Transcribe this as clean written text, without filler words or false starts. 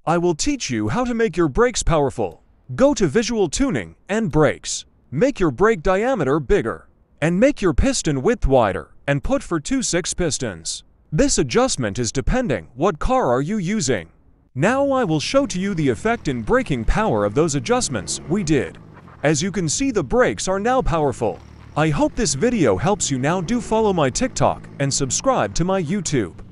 I will teach you how to make your brakes powerful. Go to Visual Tuning and Brakes. Make your brake diameter bigger. And make your piston width wider, and put for 2/6 pistons. This adjustment is depending what car are you using. Now I will show to you the effect in braking power of those adjustments we did. As you can see, the brakes are now powerful. I hope this video helps you. Now do follow my TikTok and subscribe to my YouTube.